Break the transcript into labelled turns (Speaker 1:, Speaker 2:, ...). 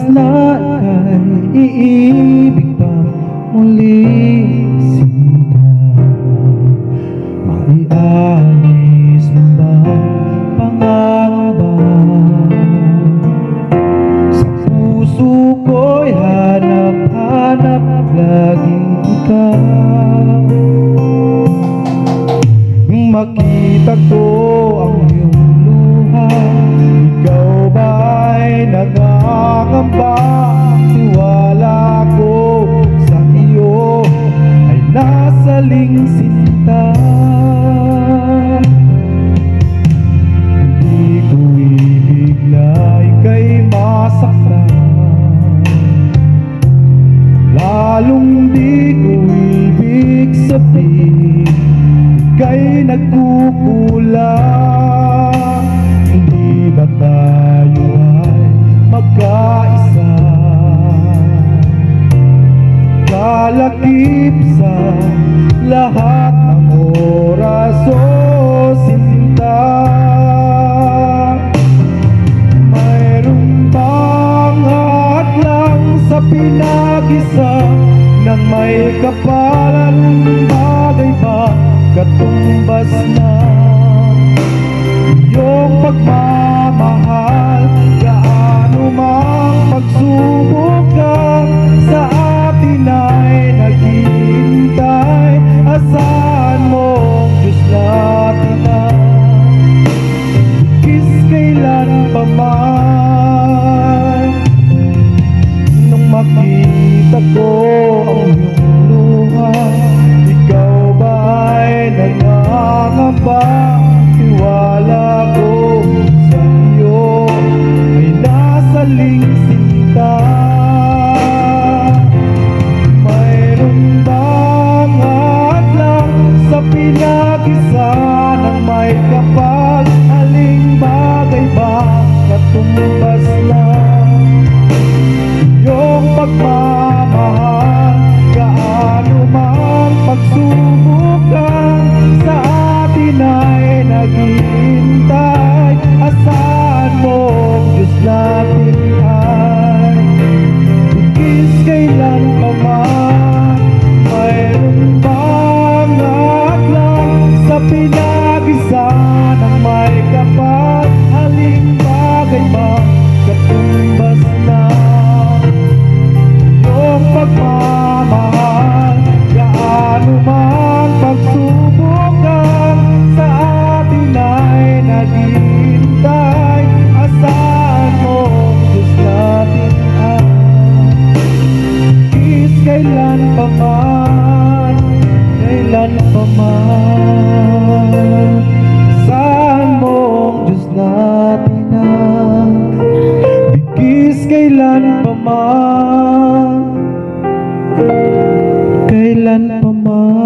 Speaker 1: na ika'y iibig pa muli, sinta. Maialis mo ba pangangamba? Sa puso ko'y hanap-hanap laging ikaw. Makita ko ang iyong luha, ikaw ba'y nangangamba? Tiwala ko sa iyo ay nasaling sinta. Hindi ko ibig na ika'y masaktan, lalong di ko ibig sabihin ika'y nagkukulang. Hindi ba tayo ay magkaisa? Kalakip sa lahat ng oras, o sinta. Mayroon bang hadlang sa pinag-isa ng may kapalan? Bagay ba katumbas na iyong pagmamahal? Gaano mang pagsubok ka, sa atin ay naghihintay. Asahan mo ang Diyos natin na ikis kailan pa man. Nung makita ko ang iyong luha, ikaw ba'y nangangamba? Tiwala ko sa iyo ay nasaling sinta. Mayroon bang hadlang sa pinag-isa ng may kapal? Aling bagay ba katumbas lang iyong pagmamahal? Gaano man pagsubukan, sa atin ay naghihintay. Asahan mo ang Diyos natin ay ikis kailan pa man. Mayroon bang hadlang sa pinag-isa ng may kapal? Aling bagay ba katumbas lang iyong pagmamahal? Gaano man pagsubukan, sa atin ay naghihintay. Asahan mo ang Diyos natin ay ikis kailan pa man, kailan pa man. Asahan mo ang Diyos natin ay ikis kailan pa man, kailan pa man.